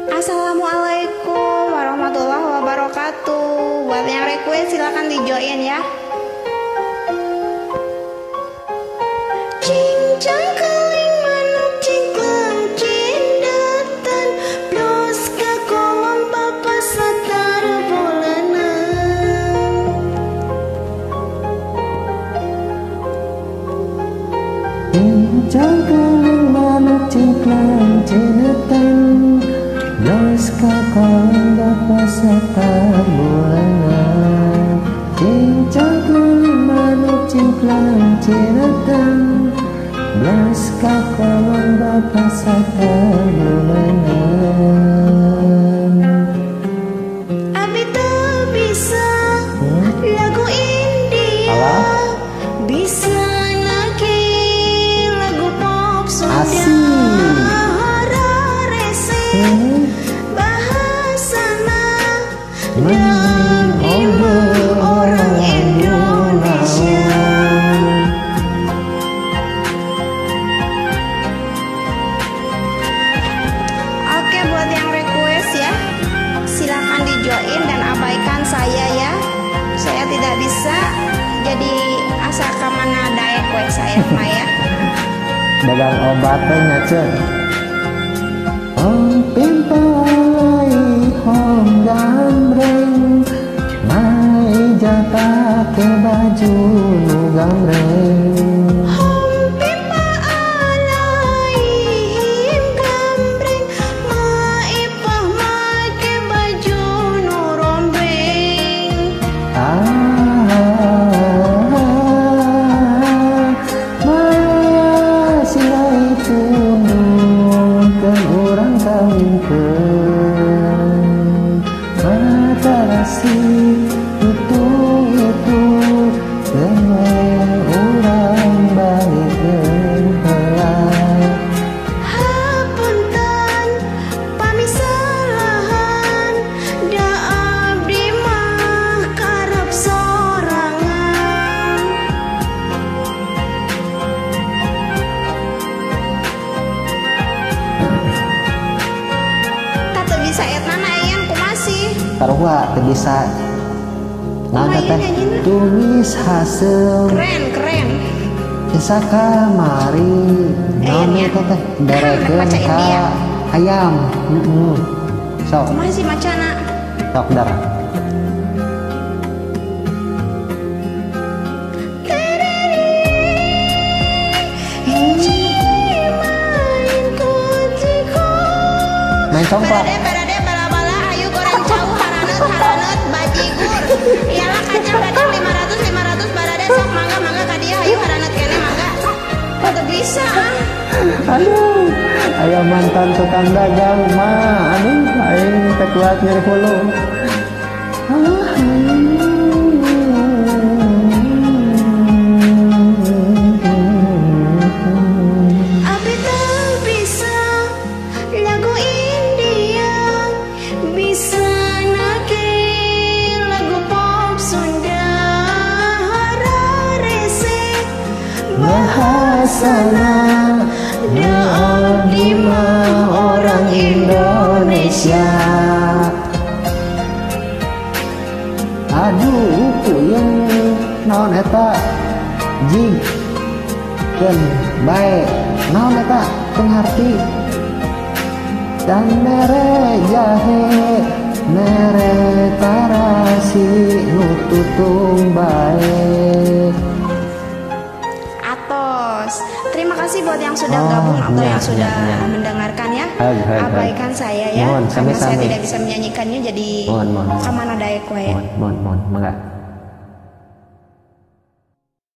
Assalamualaikum warahmatullahi wabarakatuh. Buat yang request silahkan di-join ya. Cincang keling manuk cingklang cindatan plus ka kolom papa satar bulanan. Cincang keling manuk cingklang cindatan plus ka kolom papa satar bulanan. Cincang keling manuk cingklang cindatan belas kakolon bapak satar bulanan. Abi tak bisa lagu India. Alah. Bisa lagi lagu pop Sunda. Asik. Rarese bahasana Mengobrol orang Indonesia. Oke, buat yang request ya, silakan di-join dan abaikan saya ya. Saya tidak bisa jadi asa kamana daek we saya mah ya. dagang obatnya cen. Om pimpalai hong gambreng, mai jata ke baju nu gambreng. Hompi alaihim gambreng, maipah make baju nu rombeng. Masih lai tunduk dan orang kawinkeun mata rasi itu dengan orang balik heula. Hapunten pamisalahan, da abdi mah karep sorangan. Tata bisa etna ayan kumasih. Karua teu bisa Kumaha teh nyanyinya? tulis hasil Keren. bisa kamari naon Nya. eta teh derekeun Bacain ka dia. ayam. Sok Kumasih macana. sok dar. Main congklak. Berade bala-bala ayu goreng jauh haraneut bajigur. Iyalah kacang 500 barade sok mangga ka dia ayu haraneut kene mangga. Teu bisa. Aduh, aya mantan tukang dagang mah aduh aing teh kuat nyeri hulu. Abi tak bisa lagu India, bisa nage lagu pop Sunda. Rarese Bahasana da abdi mah orang Indonesia. Aduh puyeng naon eta jig keun bae naon eta teu ngarti. Dan mere jahe mere tarasi nu tutung bae. Atos. Terima kasih buat yang sudah gabung atau yang sudah mendengarkan ya. Abaikan saya ya, Mohon, karena saya sami-sami. tidak bisa menyanyikannya jadi Mohon. kamana daek we. Mohon, mangga.